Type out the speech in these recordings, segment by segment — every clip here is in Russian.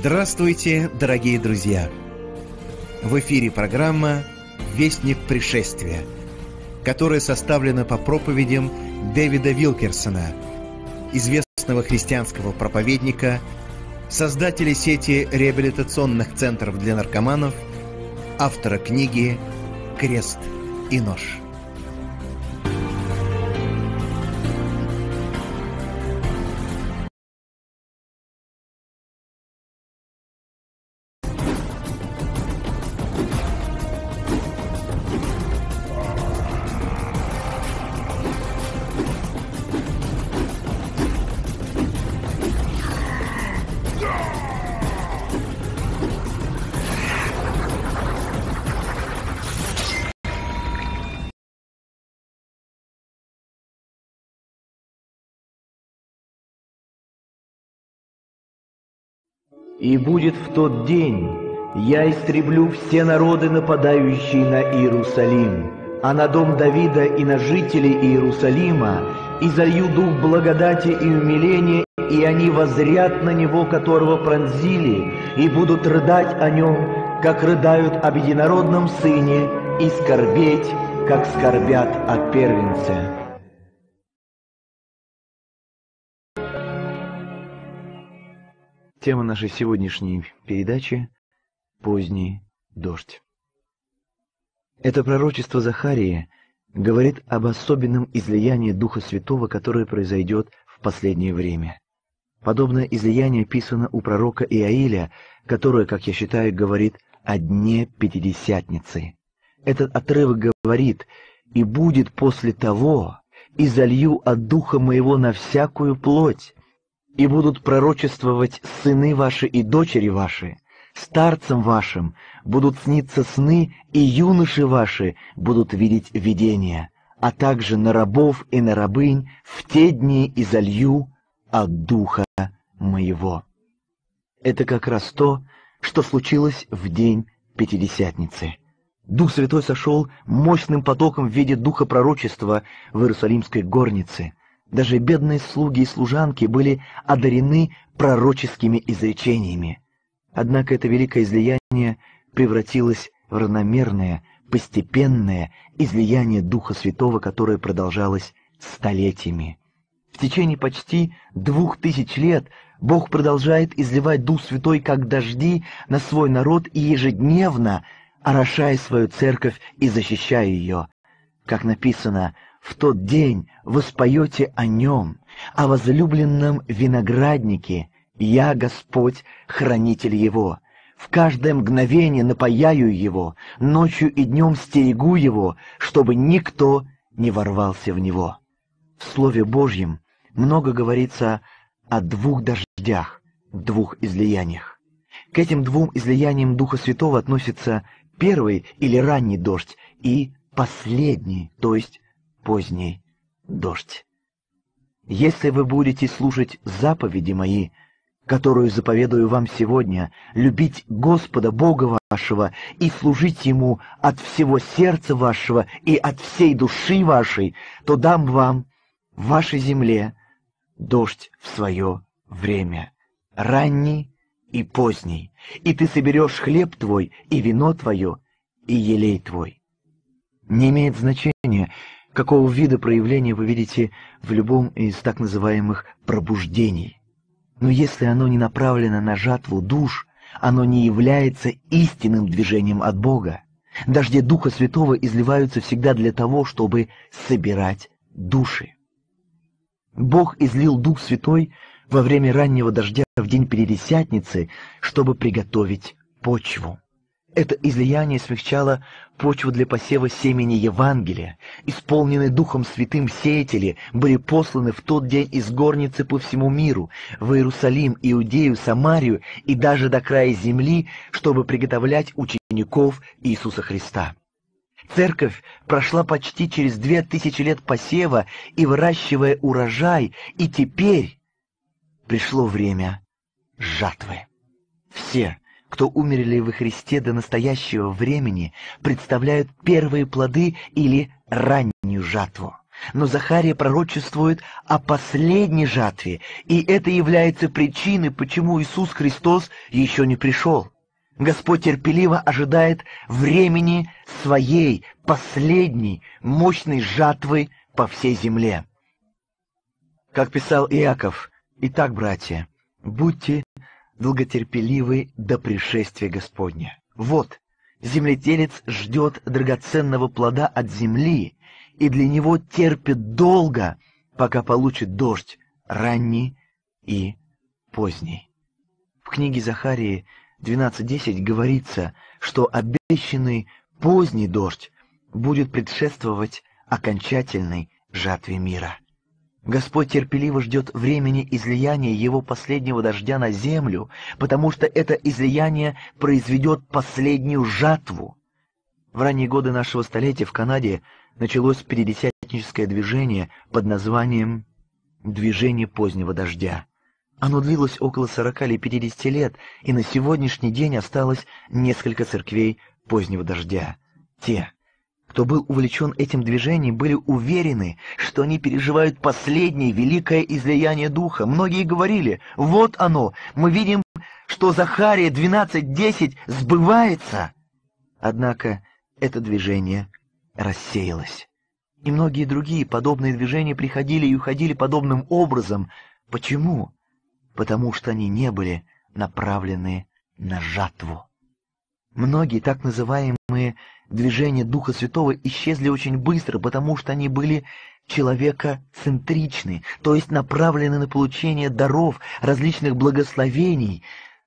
Здравствуйте, дорогие друзья! В эфире программа «Вестник пришествия», которая составлена по проповедям Дэвида Вилкерсона, известного христианского проповедника, создателя сети реабилитационных центров для наркоманов, автора книги «Крест и нож». «И будет в тот день, я истреблю все народы, нападающие на Иерусалим, а на дом Давида и на жителей Иерусалима, и залью дух благодати и умиления, и они воззрят на него, которого пронзили, и будут рыдать о нем, как рыдают об единородном сыне, и скорбеть, как скорбят о первенце». Тема нашей сегодняшней передачи — «Поздний дождь». Это пророчество Захарии говорит об особенном излиянии Духа Святого, которое произойдет в последнее время. Подобное излияние описано у пророка Иаиля, которое, как я считаю, говорит о дне Пятидесятницы. Этот отрывок говорит: «И будет после того, и залью от Духа Моего на всякую плоть, и будут пророчествовать сыны ваши и дочери ваши, старцам вашим будут сниться сны, и юноши ваши будут видеть видения, а также на рабов и на рабынь в те дни изолью от Духа Моего». Это как раз то, что случилось в день Пятидесятницы. Дух Святой сошел мощным потоком в виде духа пророчества в Иерусалимской горнице. Даже бедные слуги и служанки были одарены пророческими изречениями. Однако это великое излияние превратилось в равномерное, постепенное излияние Духа Святого, которое продолжалось столетиями. В течение почти 2000 лет Бог продолжает изливать Дух Святой как дожди на свой народ и ежедневно орошая свою церковь и защищая ее. Как написано: «В тот день воспоете о нем, о возлюбленном винограднике, я, Господь, хранитель его. В каждое мгновение напояю его, ночью и днем стерегу его, чтобы никто не ворвался в него». В Слове Божьем много говорится о двух дождях, двух излияниях. К этим двум излияниям Духа Святого относится первый или ранний дождь и последний, то есть поздний дождь. «Если вы будете слушать заповеди мои, которую заповедую вам сегодня, любить Господа Бога вашего и служить Ему от всего сердца вашего и от всей души вашей, то дам вам в вашей земле дождь в свое время, ранний и поздний, и ты соберешь хлеб твой и вино твое и елей твой». Не имеет значения, какого вида проявления вы видите в любом из так называемых пробуждений. Но если оно не направлено на жатву душ, оно не является истинным движением от Бога. Дожди Духа Святого изливаются всегда для того, чтобы собирать души. Бог излил Дух Святой во время раннего дождя в день Пятидесятницы, чтобы приготовить почву. Это излияние смягчало почву для посева семени Евангелия. Исполненные Духом Святым сеятели были посланы в тот день из горницы по всему миру, в Иерусалим, Иудею, Самарию и даже до края земли, чтобы приготовлять учеников Иисуса Христа. Церковь прошла почти через 2000 лет посева и выращивая урожай, и теперь пришло время жатвы. Все, кто умерли во Христе до настоящего времени, представляют первые плоды или раннюю жатву. Но Захария пророчествует о последней жатве, и это является причиной, почему Иисус Христос еще не пришел. Господь терпеливо ожидает времени своей последней мощной жатвы по всей земле. Как писал Иаков: «Итак, братья, будьте долготерпеливы до пришествия Господня». Вот, земледелец ждет драгоценного плода от земли, и для него терпит долго, пока получит дождь ранний и поздний. В книге Захарии 12:10 говорится, что обещанный поздний дождь будет предшествовать окончательной жатве мира. Господь терпеливо ждет времени излияния Его последнего дождя на землю, потому что это излияние произведет последнюю жатву. В ранние годы нашего столетия в Канаде началось пятидесятническое движение под названием «Движение позднего дождя». Оно длилось около 40 или 50 лет, и на сегодняшний день осталось несколько церквей позднего дождя. Те, кто был увлечен этим движением, были уверены, что они переживают последнее великое излияние Духа. Многие говорили: «Вот оно, мы видим, что Захария 12:10 сбывается». Однако это движение рассеялось. И многие другие подобные движения приходили и уходили подобным образом. Почему? Потому что они не были направлены на жатву. Многие так называемые движения Духа Святого исчезли очень быстро, потому что они были человекоцентричны, то есть направлены на получение даров, различных благословений,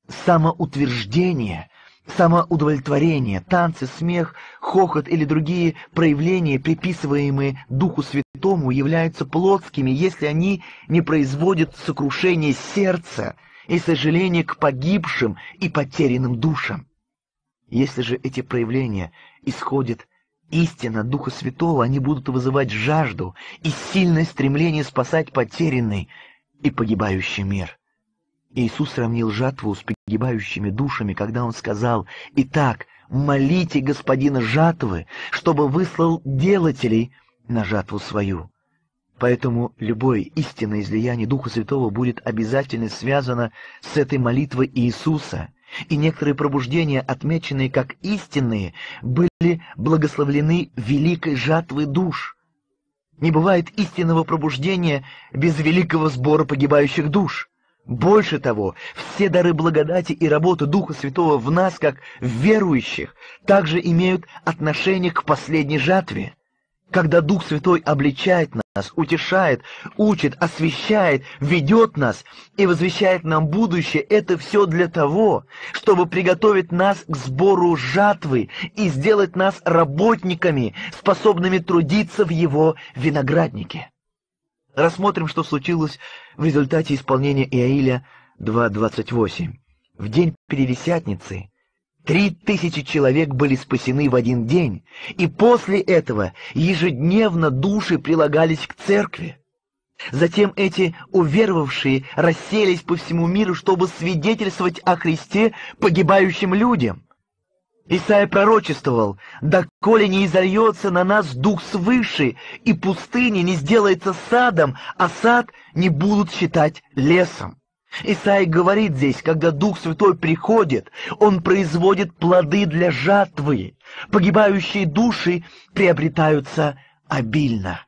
самоутверждения, самоудовлетворения, танцы, смех, хохот или другие проявления, приписываемые Духу Святому, являются плотскими, если они не производят сокрушения сердца и сожаления к погибшим и потерянным душам. Если же эти проявления исходят истинно Духа Святого, они будут вызывать жажду и сильное стремление спасать потерянный и погибающий мир. Иисус сравнил жатву с погибающими душами, когда Он сказал: «Итак, молите Господина жатвы, чтобы выслал делателей на жатву свою». Поэтому любое истинное излияние Духа Святого будет обязательно связано с этой молитвой Иисуса, и некоторые пробуждения, отмеченные как истинные, были благословлены великой жатвой душ. Не бывает истинного пробуждения без великого сбора погибающих душ. Больше того, все дары благодати и работы Духа Святого в нас, как в верующих, также имеют отношение к последней жатве. Когда Дух Святой обличает нас, утешает, учит, освящает, ведет нас и возвещает нам будущее, это все для того, чтобы приготовить нас к сбору жатвы и сделать нас работниками, способными трудиться в Его винограднике. Рассмотрим, что случилось в результате исполнения Иаиля 2:28. В день Пятидесятницы 3000 человек были спасены в один день, и после этого ежедневно души прилагались к церкви. Затем эти уверовавшие расселись по всему миру, чтобы свидетельствовать о Христе погибающим людям. Исайя пророчествовал: «Доколе не изольется на нас дух свыше, и пустыня не сделается садом, а сад не будут считать лесом». Исайя говорит здесь, когда Дух Святой приходит, Он производит плоды для жатвы. Погибающие души приобретаются обильно.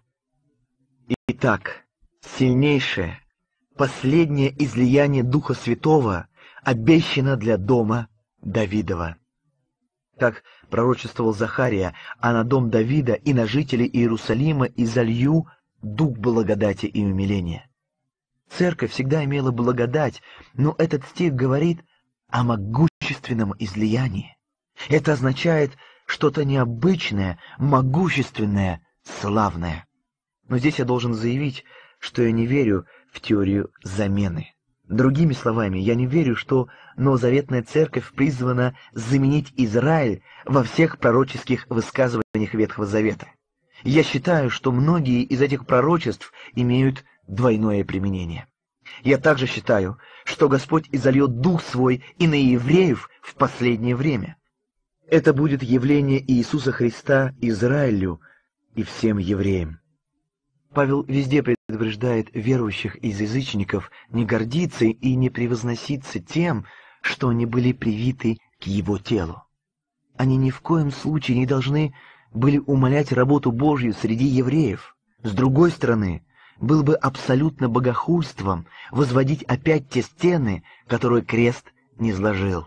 Итак, сильнейшее, последнее излияние Духа Святого обещано для дома Давидова. Как пророчествовал Захария: «А на дом Давида и на жителей Иерусалима изолью дух благодати и умиления». Церковь всегда имела благодать, но этот стих говорит о могущественном излиянии. Это означает что-то необычное, могущественное, славное. Но здесь я должен заявить, что я не верю в теорию замены. Другими словами, я не верю, что новозаветная церковь призвана заменить Израиль во всех пророческих высказываниях Ветхого Завета. Я считаю, что многие из этих пророчеств имеют двойное применение. Я также считаю, что Господь изольет Дух Свой и на евреев в последнее время. Это будет явление Иисуса Христа Израилю и всем евреям. Павел везде предупреждает верующих из язычников не гордиться и не превозноситься тем, что они были привиты к его телу. Они ни в коем случае не должны были умалять работу Божью среди евреев. С другой стороны, было бы абсолютно богохульством возводить опять те стены, которые крест не сложил.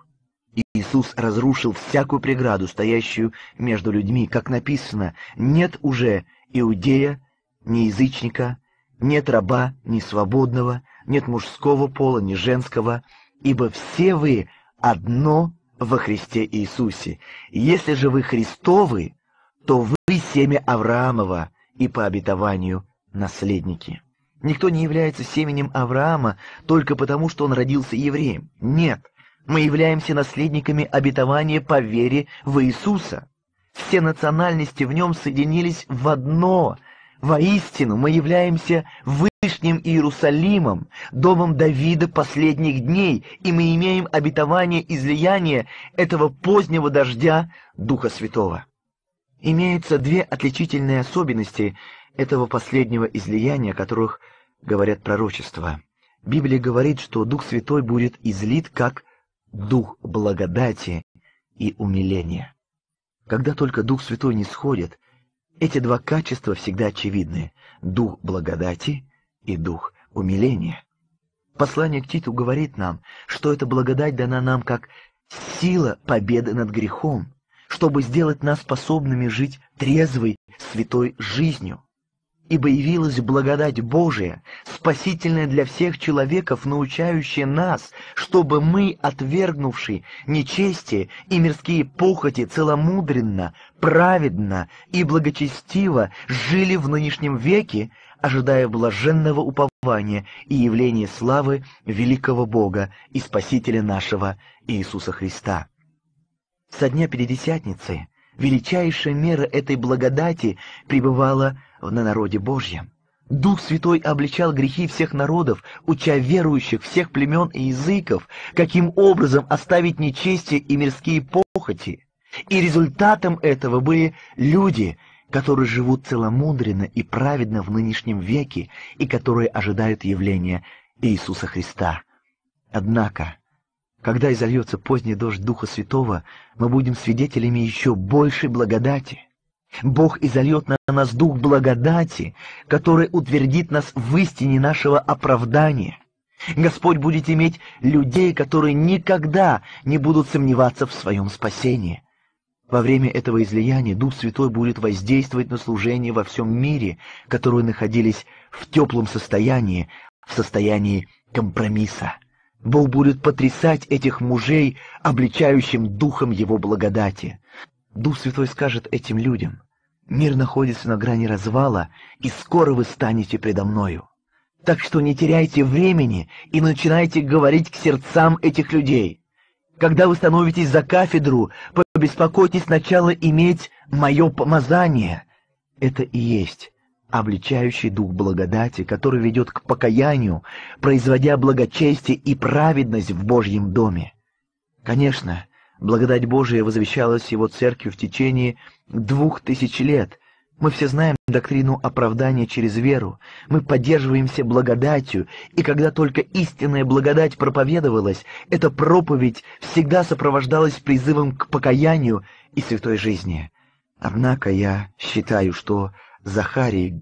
Иисус разрушил всякую преграду, стоящую между людьми, как написано: «Нет уже иудея, ни язычника, нет раба, ни свободного, нет мужского пола, ни женского, ибо все вы одно во Христе Иисусе. Если же вы Христовы, то вы семя Авраамова и по обетованию наследники». Никто не является семенем Авраама только потому, что он родился евреем. Нет, мы являемся наследниками обетования по вере в Иисуса. Все национальности в нем соединились в одно. Воистину, мы являемся Вышним Иерусалимом, домом Давида последних дней, и мы имеем обетование излияния этого позднего дождя Духа Святого. Имеются две отличительные особенности этого последнего излияния, о которых говорят пророчества. Библия говорит, что Дух Святой будет излит как Дух благодати и умиления. Когда только Дух Святой не сходит, эти два качества всегда очевидны – Дух благодати и Дух умиления. Послание к Титу говорит нам, что эта благодать дана нам как сила победы над грехом, чтобы сделать нас способными жить трезвой, святой жизнью. Ибо явилась благодать Божия, спасительная для всех человеков, научающая нас, чтобы мы, отвергнувши нечестие и мирские похоти, целомудренно, праведно и благочестиво жили в нынешнем веке, ожидая блаженного упования и явления славы великого Бога и Спасителя нашего Иисуса Христа. Со дня Пятидесятницы величайшая мера этой благодати пребывала на народе Божьем. Дух Святой обличал грехи всех народов, уча верующих всех племен и языков, каким образом оставить нечестие и мирские похоти. И результатом этого были люди, которые живут целомудренно и праведно в нынешнем веке и которые ожидают явления Иисуса Христа. Однако, когда изольется поздний дождь Духа Святого, мы будем свидетелями еще большей благодати. Бог изольет на нас Дух благодати, который утвердит нас в истине нашего оправдания. Господь будет иметь людей, которые никогда не будут сомневаться в своем спасении. Во время этого излияния Дух Святой будет воздействовать на служение во всем мире, которые находились в теплом состоянии, в состоянии компромисса. Бог будет потрясать этих мужей, обличающим духом Его благодати. Дух Святой скажет этим людям: «Мир находится на грани развала, и скоро вы станете предо мною. Так что не теряйте времени и начинайте говорить к сердцам этих людей. Когда вы становитесь за кафедру, побеспокойтесь сначала иметь мое помазание». Это и есть обличающий дух благодати, который ведет к покаянию, производя благочестие и праведность в Божьем доме. Конечно, благодать Божия возвещалась Его церковью в течение 2000 лет. Мы все знаем доктрину оправдания через веру. Мы поддерживаемся благодатью, и когда только истинная благодать проповедовалась, эта проповедь всегда сопровождалась призывом к покаянию и святой жизни. Однако я считаю, что Захарии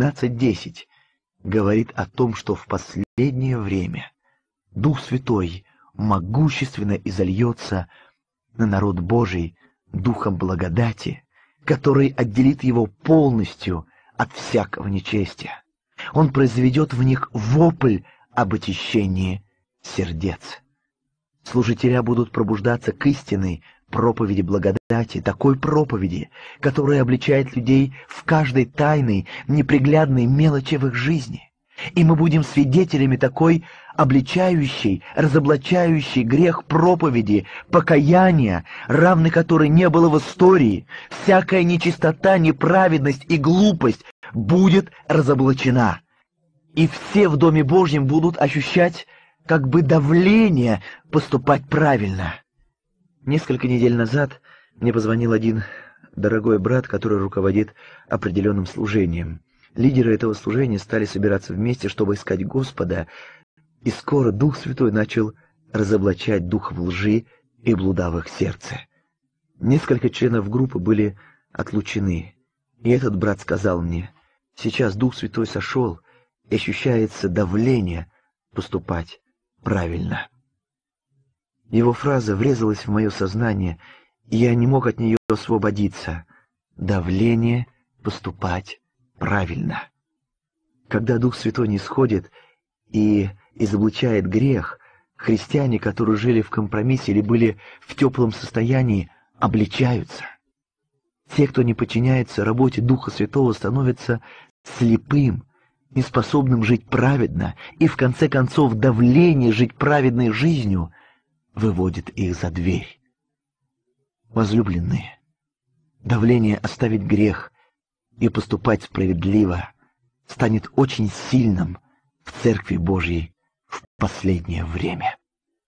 12:10 говорит о том, что в последнее время Дух Святой могущественно изольется на народ Божий Духом благодати, который отделит его полностью от всякого нечестия. Он произведет в них вопль об очищении сердец. Служителя будут пробуждаться к истинной проповеди благодати, такой проповеди, которая обличает людей в каждой тайной, неприглядной мелочи в их жизни. И мы будем свидетелями такой обличающей, разоблачающей грех проповеди, покаяния, равной которой не было в истории. Всякая нечистота, неправедность и глупость будет разоблачена. И все в Доме Божьем будут ощущать как бы давление поступать правильно. Несколько недель назад мне позвонил один дорогой брат, который руководит определенным служением. Лидеры этого служения стали собираться вместе, чтобы искать Господа, и скоро Дух Святой начал разоблачать духов лжи и блуда в их сердце. Несколько членов группы были отлучены, и этот брат сказал мне: «Сейчас Дух Святой сошел, и ощущается давление поступать правильно». Его фраза врезалась в мое сознание, и я не мог от нее освободиться. Давление поступать правильно. Когда Дух Святой не сходит и изобличает грех, христиане, которые жили в компромиссе или были в теплом состоянии, обличаются. Те, кто не подчиняется работе Духа Святого, становятся слепым, неспособным жить праведно, и в конце концов давление жить праведной жизнью выводит их за дверь. Возлюбленные, давление оставить грех и поступать справедливо станет очень сильным в Церкви Божьей в последнее время.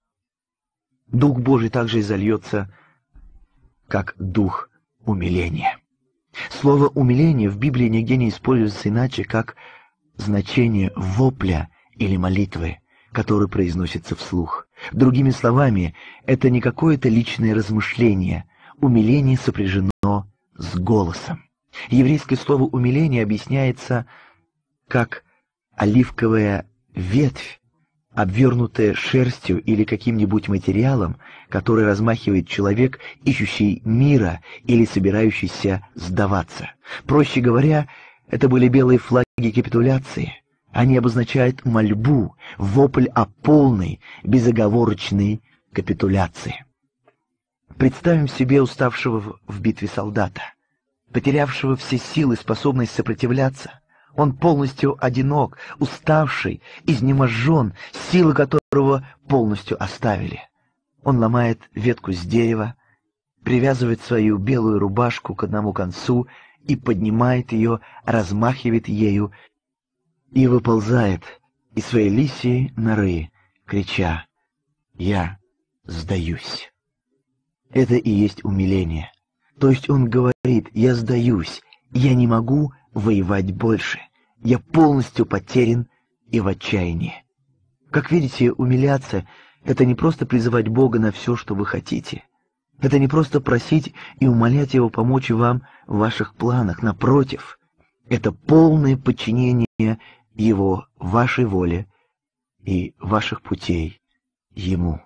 Дух Божий также изольется, как дух умиления. Слово «умиление» в Библии нигде не используется иначе, как значение вопля или молитвы, который произносится вслух. Другими словами, это не какое-то личное размышление. Умиление сопряжено с голосом. Еврейское слово «умиление» объясняется как оливковая ветвь, обвернутая шерстью или каким-нибудь материалом, который размахивает человек, ищущий мира или собирающийся сдаваться. Проще говоря, это были белые флаги капитуляции. Они обозначают мольбу, вопль о полной, безоговорочной капитуляции. Представим себе уставшего в битве солдата, потерявшего все силы, способность сопротивляться. Он полностью одинок, уставший, изнеможен, силы которого полностью оставили. Он ломает ветку с дерева, привязывает свою белую рубашку к одному концу и поднимает ее, размахивает ею и выползает из своей лисьей норы, крича: «Я сдаюсь». Это и есть умиление. То есть он говорит: «Я сдаюсь, я не могу воевать больше, я полностью потерян и в отчаянии». Как видите, умиляться — это не просто призывать Бога на все, что вы хотите. Это не просто просить и умолять Его помочь вам в ваших планах. Напротив, это полное подчинение Его вашей воле и ваших путей Ему.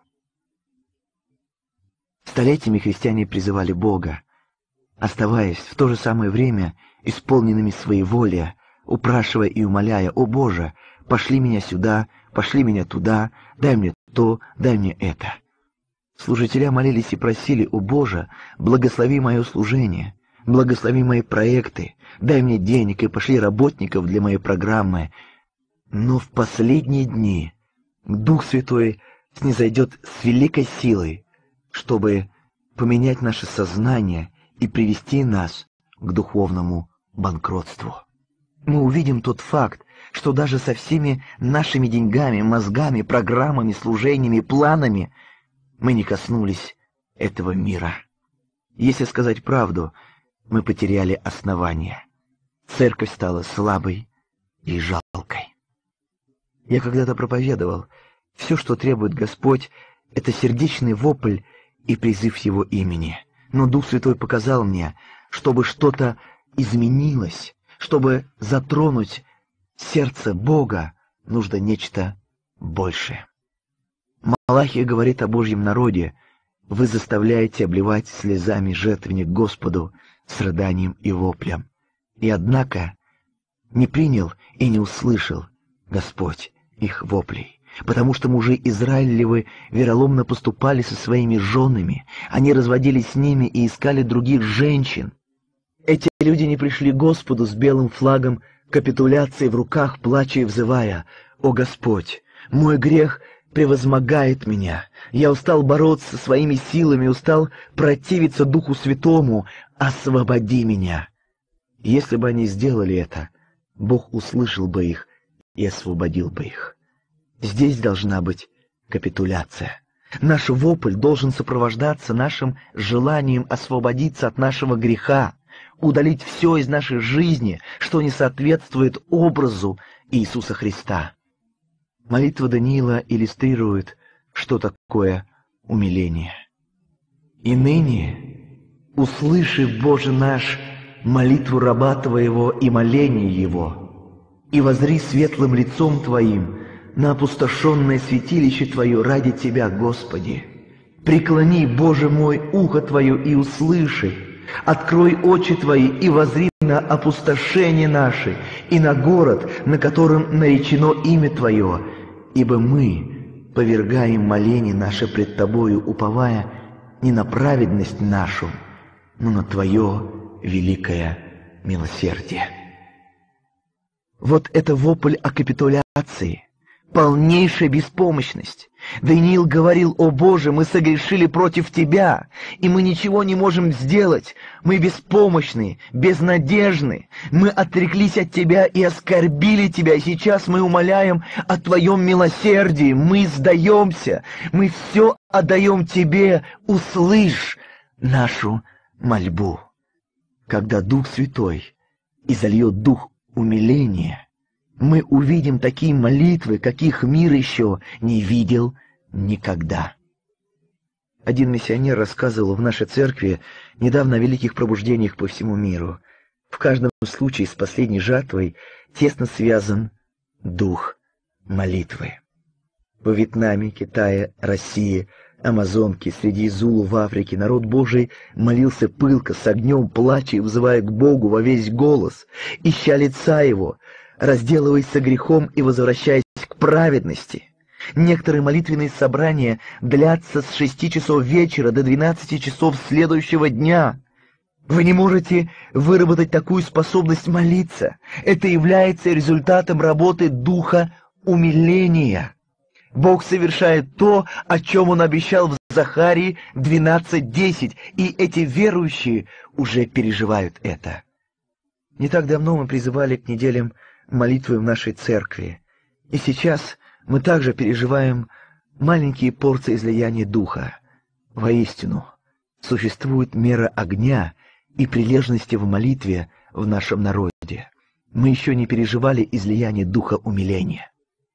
Столетиями христиане призывали Бога, оставаясь в то же самое время исполненными своеволия, упрашивая и умоляя: «О Боже, пошли меня сюда, пошли меня туда, дай мне то, дай мне это». Служители молились и просили: «О Боже, благослови мое служение, благослови мои проекты, дай мне денег и пошли работников для моей программы». Но в последние дни Дух Святой снизойдет с великой силой, чтобы поменять наше сознание и привести нас к духовному банкротству. Мы увидим тот факт, что даже со всеми нашими деньгами, мозгами, программами, служениями, планами мы не коснулись этого мира. Если сказать правду, мы потеряли основание. Церковь стала слабой и жалкой. Я когда-то проповедовал: все, что требует Господь, это сердечный вопль и призыв Его имени. Но Дух Святой показал мне, чтобы что-то изменилось, чтобы затронуть сердце Бога, нужно нечто большее. Малахия говорит о Божьем народе: «Вы заставляете обливать слезами жертвенник Господу с рыданием и воплем». И однако не принял и не услышал Господь их воплей, потому что мужи Израилевы вероломно поступали со своими женами, они разводились с ними и искали других женщин. Эти люди не пришли к Господу с белым флагом капитуляции в руках, плача и взывая: «О Господь, мой грех превозмогает меня, я устал бороться своими силами, устал противиться Духу Святому, освободи меня». Если бы они сделали это, Бог услышал бы их и освободил бы их. Здесь должна быть капитуляция. Наш вопль должен сопровождаться нашим желанием освободиться от нашего греха. удалить все из нашей жизни, что не соответствует образу Иисуса Христа. Молитва Даниила иллюстрирует, что такое умиление. «И ныне услыши, Боже наш, молитву раба Твоего и моление его, и возри светлым лицом Твоим на опустошенное святилище Твое ради Тебя, Господи. Преклони, Боже мой, ухо Твое и услыши, открой очи Твои и возри на опустошение наше и на город, на котором наречено имя Твое, ибо мы повергаем моление наше пред Тобою, уповая не на праведность нашу, но на Твое великое милосердие». Вот это вопль о капитуляции, полнейшая беспомощность. Даниил говорил: «О Боже, мы согрешили против Тебя, и мы ничего не можем сделать. Мы беспомощны, безнадежны. Мы отреклись от Тебя и оскорбили Тебя. И сейчас мы умоляем о Твоем милосердии. Мы сдаемся, мы все отдаем Тебе. Услышь нашу мольбу». Когда Дух Святой изольет дух умиления, мы увидим такие молитвы, каких мир еще не видел никогда. Один миссионер рассказывал в нашей церкви недавно о великих пробуждениях по всему миру. В каждом случае с последней жатвой тесно связан дух молитвы. Во Вьетнаме, Китае, России, Амазонке, среди Зулу в Африке народ Божий молился пылко, с огнем, плача и взывая к Богу во весь голос, ища лица Его, разделываясь со грехом и возвращаясь к праведности. Некоторые молитвенные собрания длятся с 6 часов вечера до 12 часов следующего дня. Вы не можете выработать такую способность молиться. Это является результатом работы духа умиления. Бог совершает то, о чем Он обещал в Захарии 12:10, и эти верующие уже переживают это. Не так давно мы призывали к неделям молитвы в нашей церкви, и сейчас мы также переживаем маленькие порции излияния Духа. Воистину, существует мера огня и прилежности в молитве в нашем народе. Мы еще не переживали излияние Духа умиления.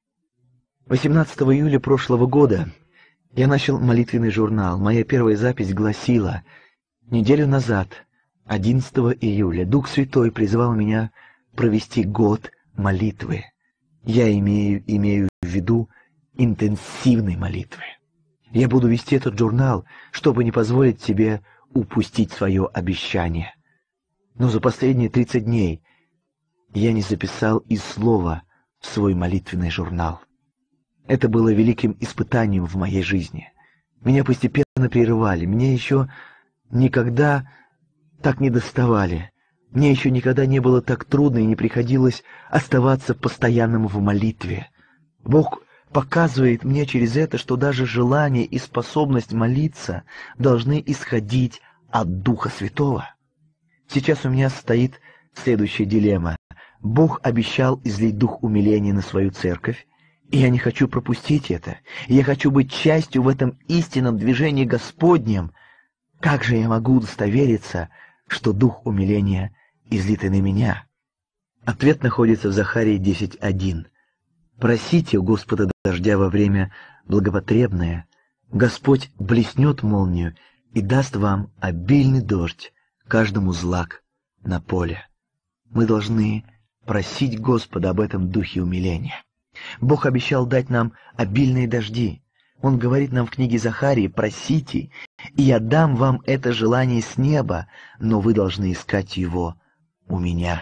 18 июля прошлого года я начал молитвенный журнал. Моя первая запись гласила: неделю назад, 11 июля, Дух Святой призвал меня провести год молитвы. Я имею в виду интенсивной молитвы. Я буду вести этот журнал, чтобы не позволить себе упустить свое обещание. Но за последние 30 дней я не записал и слова в свой молитвенный журнал. Это было великим испытанием в моей жизни. Меня постепенно прерывали, меня еще никогда так не доставали. Мне еще никогда не было так трудно и не приходилось оставаться постоянным в молитве. Бог показывает мне через это, что даже желание и способность молиться должны исходить от Духа Святого. Сейчас у меня стоит следующая дилемма. Бог обещал излить дух умиления на свою церковь, и я не хочу пропустить это. Я хочу быть частью в этом истинном движении Господнем. Как же я могу удостовериться, что дух умиления излит и на меня? Ответ находится в Захарии 10:1. «Просите у Господа дождя во время благопотребное, Господь блеснет молнию и даст вам обильный дождь, каждому злак на поле». Мы должны просить Господа об этом духе умиления. Бог обещал дать нам обильные дожди. Он говорит нам в книге Захарии: «Просите, и я дам вам это желание с неба, но вы должны искать его у меня».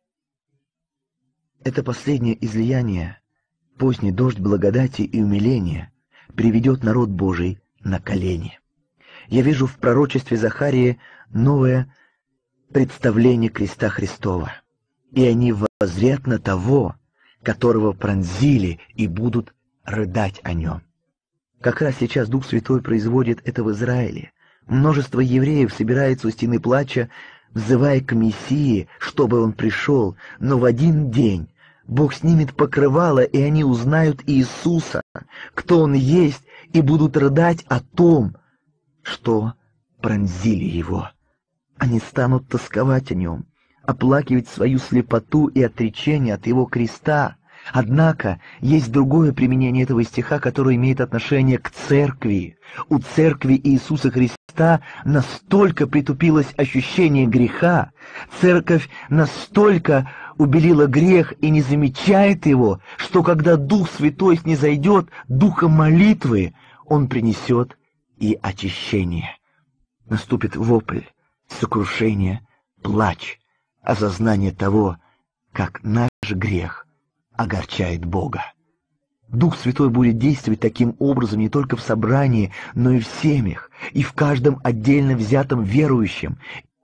Это последнее излияние, поздний дождь благодати и умиления, приведет народ Божий на колени. Я вижу в пророчестве Захарии новое представление креста Христова, и они воззрят на того, которого пронзили, и будут рыдать о нем. Как раз сейчас Дух Святой производит это в Израиле. Множество евреев собирается у стены плача, взывая к Мессии, чтобы он пришел, но в один день Бог снимет покрывало, и они узнают Иисуса, кто Он есть, и будут рыдать о том, что пронзили Его. Они станут тосковать о нем, оплакивать свою слепоту и отречение от его креста. Однако есть другое применение этого стиха, которое имеет отношение к церкви. У церкви Иисуса Христа настолько притупилось ощущение греха, церковь настолько убелила грех и не замечает его, что когда Дух Святой снизойдет духом молитвы, Он принесет и очищение. Наступит вопль, сокрушение, плач, осознание того, как наш грех огорчает Бога. Дух Святой будет действовать таким образом не только в собрании, но и в семьях, и в каждом отдельно взятом верующем.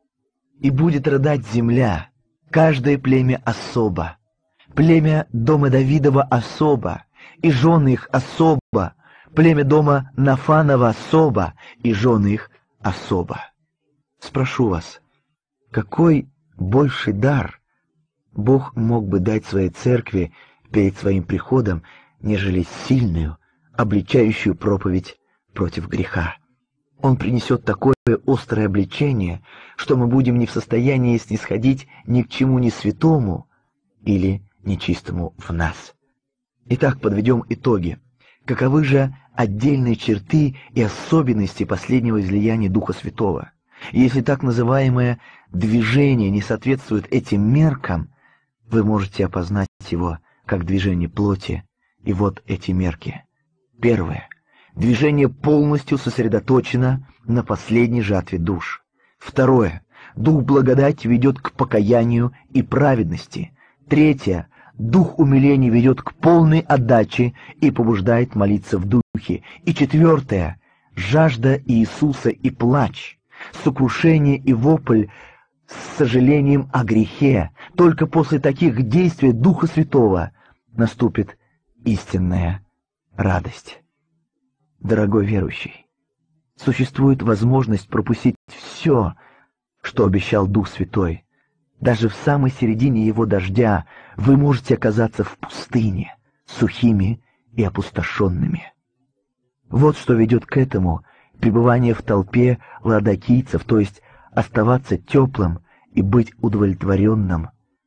И будет рыдать земля, каждое племя особо, племя дома Давидова особо, и жены их особо, племя дома Нафанова особо, и жены их особо. Спрошу вас, какой больший дар Бог мог бы дать своей церкви перед своим приходом, нежели сильную, обличающую проповедь против греха? Он принесет такое острое обличение, что мы будем не в состоянии снисходить ни к чему ни святому или нечистому в нас. Итак, подведем итоги. Каковы же отдельные черты и особенности последнего излияния Духа Святого? Если так называемое движение не соответствует этим меркам, вы можете опознать его как движение плоти, и вот эти мерки. Первое. Движение полностью сосредоточено на последней жатве душ. Второе. Дух благодати ведет к покаянию и праведности. Третье. Дух умиления ведет к полной отдаче и побуждает молиться в духе. И четвертое. Жажда Иисуса и плач, сокрушение и вопль с сожалением о грехе. Только после таких действий Духа Святого наступит истинная радость. Дорогой верующий, существует возможность пропустить все, что обещал Дух Святой. Даже в самой середине его дождя вы можете оказаться в пустыне, сухими и опустошенными. Вот что ведет к этому пребывание в толпе ладокийцев, то есть оставаться теплым и быть удовлетворенным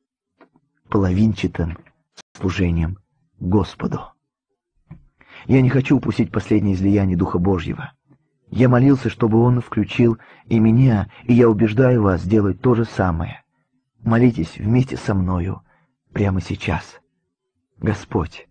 половинчатым служением Господу. Я не хочу упустить последнее излияние Духа Божьего. Я молился, чтобы Он включил и меня, и я убеждаю вас сделать то же самое. Молитесь вместе со мною прямо сейчас. Господь,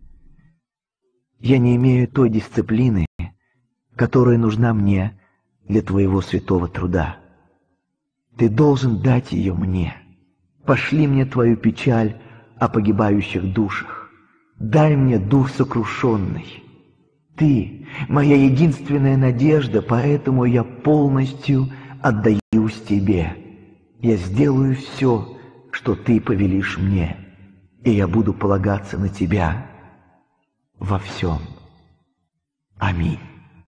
я не имею той дисциплины, которая нужна мне для Твоего святого труда. Ты должен дать ее мне. Пошли мне Твою печаль о погибающих душах. Дай мне дух сокрушенный. Ты — моя единственная надежда, поэтому я полностью отдаюсь Тебе. Я сделаю все, что Ты повелишь мне, и я буду полагаться на Тебя во всем. Аминь.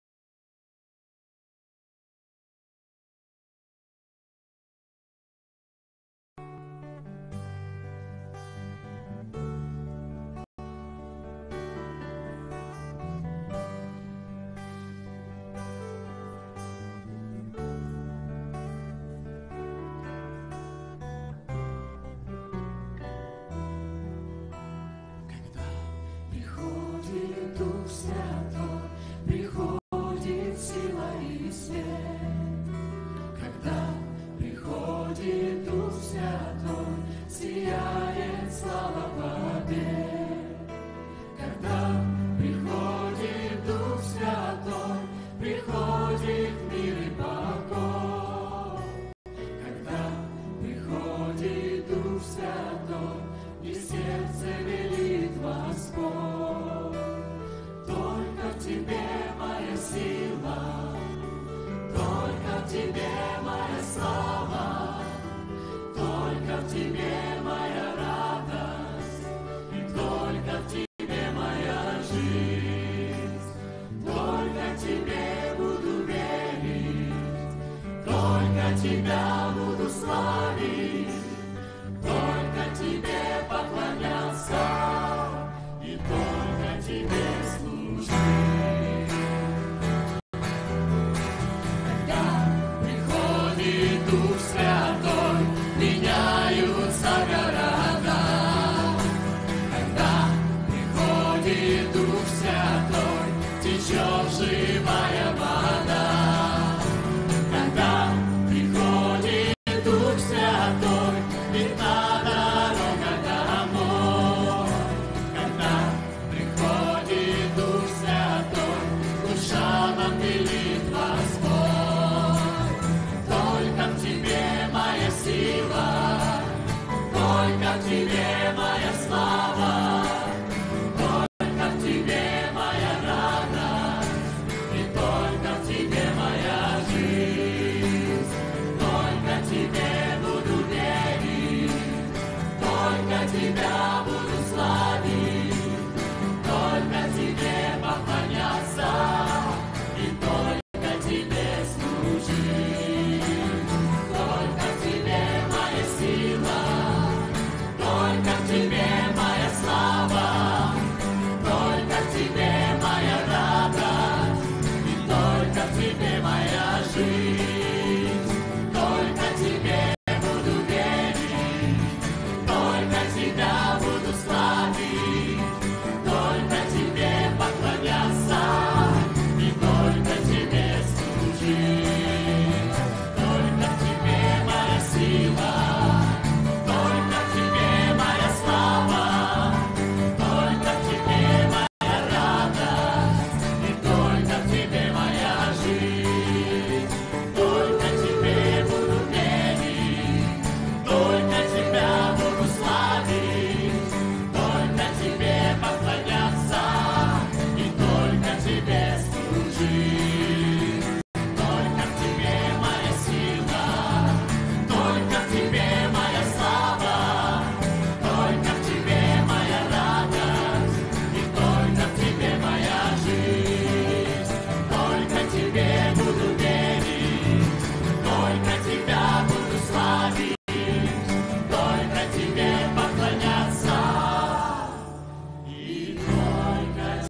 Тебя буду славить, только Тебе поклоняться, и только Только в Тебе моя слава, только в Тебе моя радость, и только в Тебе моя жизнь. Только Тебе буду верить, только Тебя буду славить.